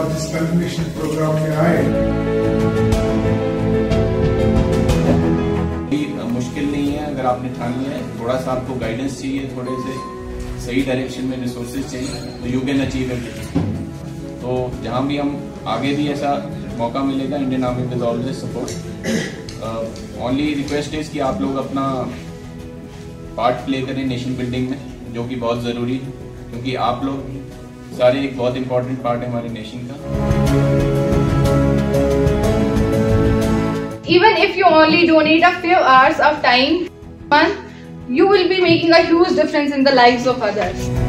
आज इस convention programme में आए। मुश्किल नहीं है, अगर आपने ठान लिया है, थोड़ा सा आपको गाइडेंस चाहिए, थोड़े से सही डायरेक्शन में रिसोर्सेज चाहिए, तो यू कैन अचीव एवरीथिंग। तो जहाँ भी हम आगे भी ऐसा मौका मिलेगा, Indian Army will always support. Only request is कि आप लोग अपना पार्ट प्ले करें नेशन बिल्डिंग में, जो कि बहुत ज़रूरी है, क्योंकि आप लोग सारे एक बहुत इंपॉर्टेंट पार्ट है हमारे नेशन का। Even if you only donate a few hours of time, you will be making a huge difference in the lives of others.